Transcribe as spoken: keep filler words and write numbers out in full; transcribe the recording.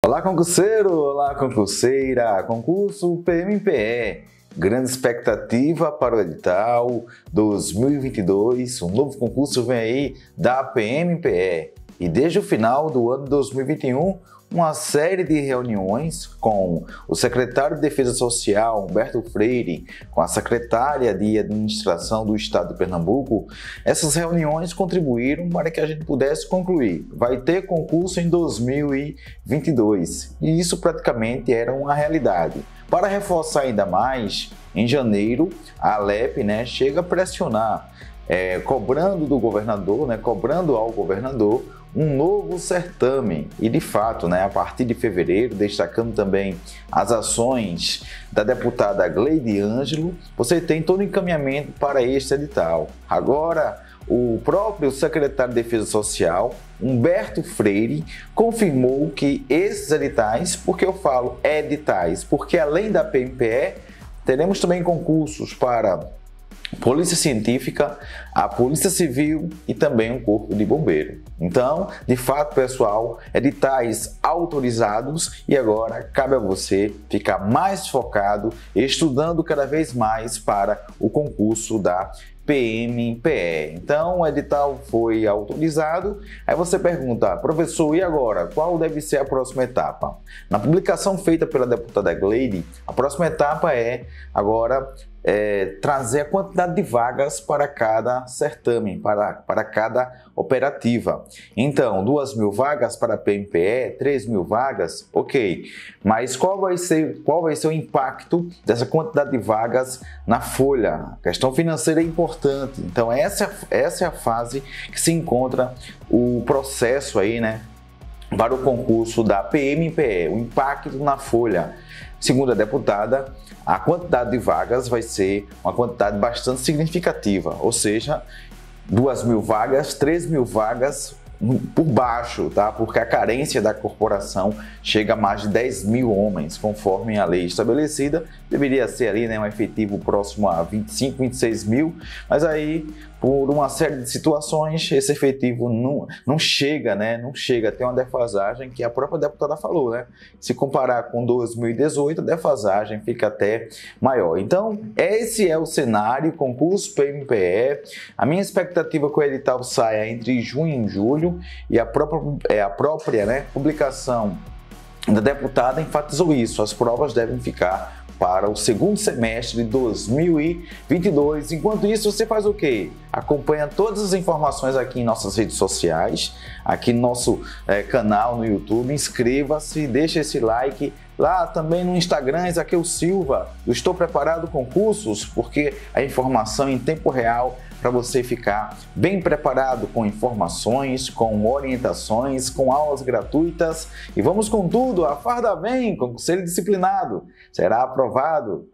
Olá, concurseiro! Olá, concurseira! Concurso P M P E. Grande expectativa para o edital dois mil e vinte e dois. Um novo concurso vem aí da P M P E. E desde o final do ano dois mil e vinte e um, uma série de reuniões com o secretário de Defesa Social, Humberto Freire, com a secretária de Administração do Estado de Pernambuco. Essas reuniões contribuíram para que a gente pudesse concluir. Vai ter concurso em dois mil e vinte e dois, e isso praticamente era uma realidade. Para reforçar ainda mais, em janeiro, a Alep, né, chega a pressionar, é, cobrando do governador, né, cobrando ao governador um novo certame. E de fato, né, a partir de fevereiro, destacando também as ações da deputada Gleide Ângelo, você tem todo o encaminhamento para este edital. Agora, o próprio secretário de Defesa Social, Humberto Freire, confirmou que esses editais, porque eu falo editais, porque além da P M P E, teremos também concursos para Polícia Científica, a Polícia Civil e também o Corpo de Bombeiro. Então, de fato, pessoal, editais autorizados e agora cabe a você ficar mais focado, estudando cada vez mais para o concurso da P M P E. Então, o edital foi autorizado. Aí você pergunta, professor, e agora? Qual deve ser a próxima etapa? Na publicação feita pela deputada Gleide, a próxima etapa é agora É, trazer a quantidade de vagas para cada certame, para, para cada operativa. Então, duas mil vagas para a P M P E, três mil vagas, ok. Mas qual vai ser, qual vai ser o impacto dessa quantidade de vagas na folha? A questão financeira é importante. Então, essa, essa é a fase que se encontra o processo aí, né, para o concurso da P M P E, o impacto na folha. Segundo a deputada, a quantidade de vagas vai ser uma quantidade bastante significativa, ou seja, duas mil vagas, três mil vagas por baixo, tá? Porque a carência da corporação chega a mais de dez mil homens, conforme a lei estabelecida. Deveria ser ali, né, um efetivo próximo a vinte e cinco, vinte e seis mil, mas aí, por uma série de situações, esse efetivo não, não chega, né? Não chega a ter uma defasagem que a própria deputada falou, né? Se comparar com dois mil e dezoito, a defasagem fica até maior. Então, esse é o cenário, concurso P M P E. A minha expectativa é que o edital saia entre junho e julho, e a própria, é, a própria né, publicação da deputada enfatizou isso. As provas devem ficar para o segundo semestre de dois mil e vinte e dois. Enquanto isso, você faz o quê? Acompanha todas as informações aqui em nossas redes sociais, aqui no nosso é, canal no YouTube. Inscreva-se, deixa esse like. Lá também no Instagram, Isaqueu Silva, eu estou preparado concursos, porque a informação em tempo real para você ficar bem preparado com informações, com orientações, com aulas gratuitas. E vamos com tudo, a farda vem, concurseiro disciplinado, será aprovado.